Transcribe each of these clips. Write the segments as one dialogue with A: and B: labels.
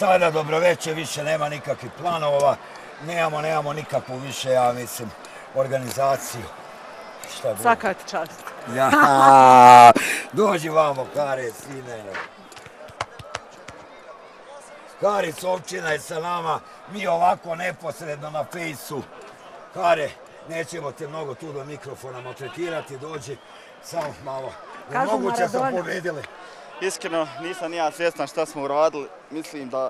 A: sada dobroveče, više nema nikakvih planova, nemamo nikakvu više, ja mislim, organizaciju.
B: Svaka ti čast.
A: Ja, dođi vamo, Kare, sine. Kari Sovčina je sa nama, mi ovako neposredno na fejsu. Kare, nećemo te mnogo tu do mikrofona maltretirati, dođi samo malo. Moguće smo pobedili.
C: Iskreno, nisam ni ja svjestan šta smo uradili. Mislim da,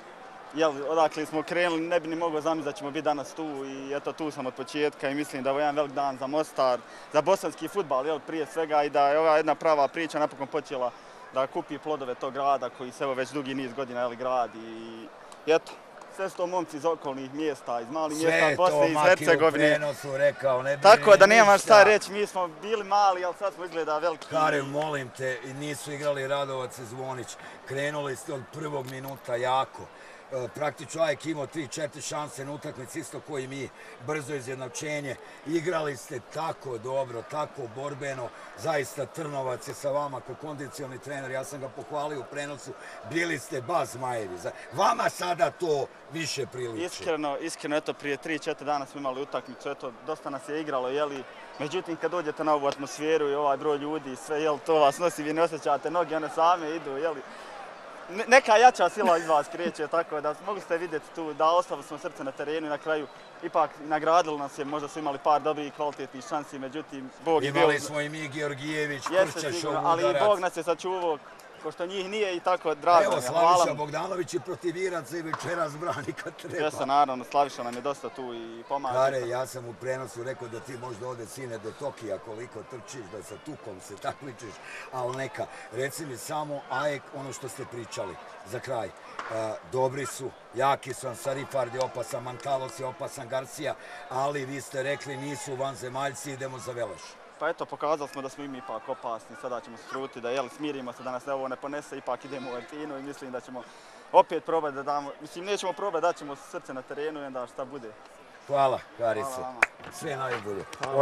C: odakle smo krenuli, ne bi ni mogao zamisliti da ćemo biti danas tu i eto tu sam od početka i mislim da je ovo jedan velik dan za Mostar, za bosanski fudbal prije svega i da je ova jedna prava priča napokon počela da kupi plodove tog grada koji se evo već dugi niz godina gradi i eto. Sve su to momci iz okolnih mjesta, iz malih mjesta Bosne, iz Hercegovine. Tako da nemaš šta reći, mi smo bili mali, ali sad smo izgleda veliki.
A: Kare, molim te, nisu igrali Radovac i Zvonić. Krenuli ste od prvog minuta jako. Praktično Ajek imao 3-4 šanse na utakmici, isto koji mi, brzo izjednačenje. Igrali ste tako dobro, tako borbeno. Zaista Trnovac je sa vama kao kondicioni trener, ja sam ga pohvalio u prenosu. Bili ste baš zmajevi. Vama sada to više priliči.
C: Iskreno, eto, prije 3-4 dana smo imali utakmicu, eto, dosta nas je igralo, međutim, kad dođete na ovu atmosferu i ovaj broj ljudi i sve, to vas nosi, vi ne osjećate, noge one same idu, neka jača sila iz vas kreće, tako da mogli ste vidjeti tu da ostavili smo srce na terenu i na kraju ipak nagradili nas je, možda su imali par dobrih i kvalitetnih šansi, međutim, Bog je bio...
A: Imali smo i mi Georgijević, Krčašov, udarac.
C: Ali i Bog nas je sačuvao, pošto njih nije i tako drago.
A: Evo, Slaviša Bogdanović i protiv Iraca i večeras brani kad treba.
C: Jeste, naravno, Slaviša nam je dosta tu i pomaže.
A: Kare, ja sam u prenosu rekao da ti možda ode sine do Tokija koliko trčiš, da sa Tukom se takmičiš, ali neka. Reci mi samo, Ajek, ono što ste pričali, za kraj. Dobri su, jaki su, Sarifard je opasan, Mantalos je opasan, Garcia, ali vi ste rekli nisu vanzemaljci, idemo za Veleš.
C: Pa eto, pokazali smo da smo im ipak opasni, sada ćemo se truditi da smirimo se da nas ovo ne ponese, ipak idemo u Artinu i mislim da ćemo opet probati da damo, mislim nećemo probati, da ćemo srce na terenu i onda šta bude.
A: Hvala, Karice, sve najbolje.